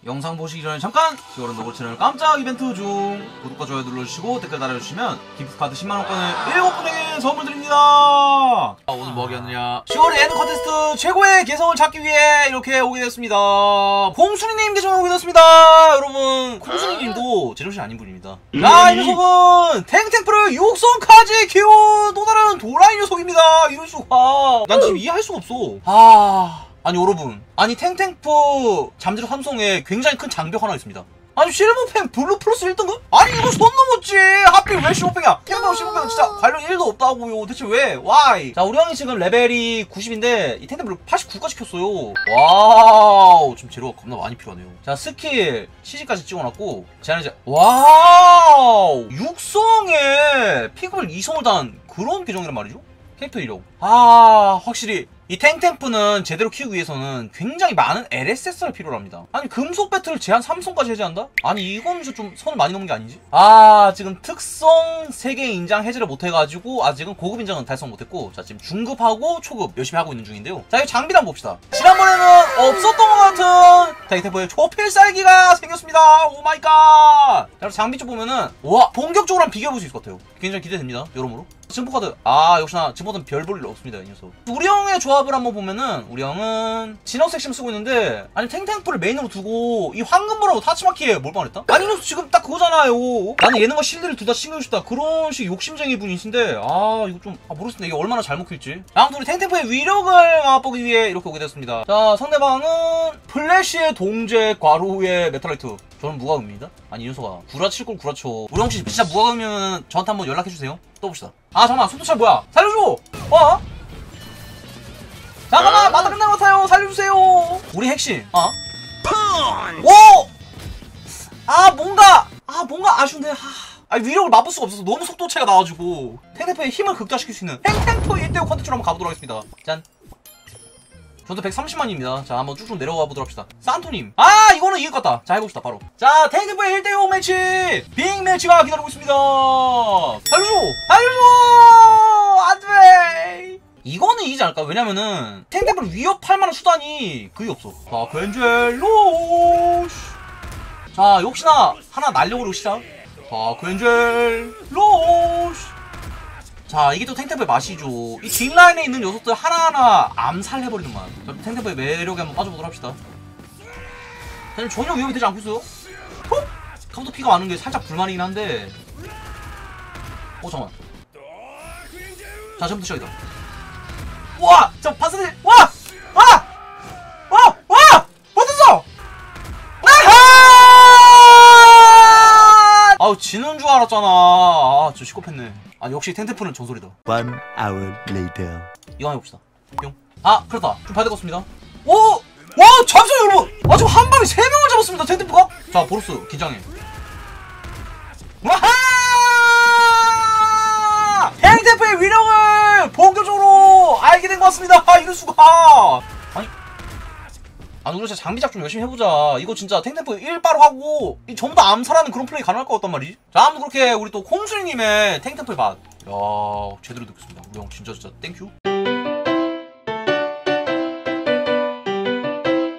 영상 보시기 전에 잠깐! 시월은 노골 채널 깜짝 이벤트 중 구독과 좋아요 눌러주시고 댓글 달아주시면 기프트카드 10만원권을 7분에게 선물 드립니다. 오늘 뭐 하겠느냐, 10월의 에드 컨테스트 최고의 개성을 찾기 위해 이렇게 오게 됐습니다. 콩순이님 계정에 오게 됐습니다. 여러분, 콩순이님도 제정신 아닌 분입니다. 자, 이 녀석은 탱탱프를 육성까지 키운 또 다른 도라이 녀석입니다. 이럴 수가. 난 지금 이해할 수가 없어. 아니 여러분, 아니 탱탱프 잠재력 삼성에 굉장히 큰 장벽 하나 있습니다. 아니 실버팽 블루 플러스 1등급? 아니 이거 손 넘었지. 하필 왜 실버팽이야? 탱탱프 실버팽은 진짜 관련 1도 없다고요. 대체 왜? Why? 자, 우리 형이 지금 레벨이 90인데 이 탱탱프를 89까지 켰어요. 와우, 지금 재료가 겁나 많이 필요하네요. 자, 스킬 CG까지 찍어놨고, 제가 이제 와우, 육성에 픽업을 2성을 단 그런 계정이란 말이죠? 캐릭터 이력. 확실히 이 탱탱프는 제대로 키우기 위해서는 굉장히 많은 LSS를 필요로 합니다. 아니 금속 배틀을 제한 3성까지 해제한다? 아니 이건 좀 선을 많이 넘은 게 아니지? 지금 특성 3개 인장 해제를 못해가지고 아직은 고급 인장은 달성 못했고, 자 지금 중급하고 초급 열심히 하고 있는 중인데요. 자, 이 장비를 한번 봅시다. 지난번에는 없었던 것 같은 탱탱프의 초필살기가 생겼습니다. 오마이갓. 자, 장비 쪽 보면은 와, 본격적으로 한번 비교해볼 수 있을 것 같아요. 굉장히 기대됩니다. 여러모로. 증포카드, 역시나 증포카드는 별 볼 일 없습니다, 이 녀석. 우리 형의 조합을 한번 보면은, 우리 형은 진화 섹심 쓰고 있는데, 아니 탱탱프를 메인으로 두고 이 황금보라고 타치마키에 몰빵을 했다? 아니 이 녀석 지금 딱 그거잖아요. 나는 예능과 실드를 둘 다 신경 싶다, 그런 식 욕심쟁이 분이신데, 이거 좀 모르겠습니다. 이게 얼마나 잘 먹힐지. 아무튼 우리 탱탱프의 위력을 맛보기 위해 이렇게 오게 됐습니다. 자, 상대방은 플래시의 동제 과로의 메탈라이트. 저는 무과금입니다. 아니 이 녀석아, 구라칠걸 구라쳐. 우리 혹시 진짜 무과금이면 저한테 한번 연락해주세요. 또 봅시다. 잠깐만, 속도차 뭐야? 살려줘! 잠깐만, 맞다 끝난 것 같아요. 살려주세요. 우리 핵심. 오! 뭔가 아쉬운데. 위력을 맛볼 수가 없어서 너무 속도차가 나와가지고 탱탱프의 힘을 극대화시킬 수 있는 탱탱프 1대5 컨텐츠로 한번 가보도록 하겠습니다. 짠. 저도 130만입니다. 자, 한번 쭉쭉 내려가 보도록 합시다. 산토님. 이거는 이길 것 같다. 자, 해봅시다, 바로. 자, 탱탱프의 1대5 매치! 빅 매치가 기다리고 있습니다. 살려줘! 안 돼! 이거는 이기지 않을까? 왜냐면은, 탱탱프를 위협할 만한 수단이 거의 없어. 자, 겐젤로시. 자, 역시나, 하나 날려버리고 시작. 자, 겐젤로시. 자, 이게 또 탱탱프의 맛이죠. 이 뒷라인에 있는 녀석들 하나하나 암살해버리는 맛. 자, 탱탱프의 매력에 한번 빠져보도록 합시다. 자, 전혀 위협이 되지 않고 있어요. 카운터 피가 많은 게 살짝 불만이긴 한데. 잠깐만. 자, 지금부터 시작이다. 와! 자, 바스들! 버텼어! 지는 줄 알았잖아. 진짜 시겁했네. 역시 탱탱프는 전설이다. 1 hour later. 이거 한번 해봅시다. 뿅. 그렇다. 좀 봐야 될 것 같습니다. 와! 잠시만요, 여러분! 지금 한 방에 3명을 잡았습니다, 탱탱프가? 자, 보루스, 긴장해. 와하! 탱탱프의 위력을 본격적으로 알게 된 것 같습니다. 이럴 수가. 우리 진짜 장비작 좀 열심히 해보자. 이거 진짜 탱탱프 1바로 하고 전부 다 암살하는 그런 플레이 가능할 것 같단 말이지. 자, 아무튼 그렇게 우리 또 콩순이님의 탱탱프의 맛, 제대로 느꼈습니다. 우리 형 진짜 땡큐.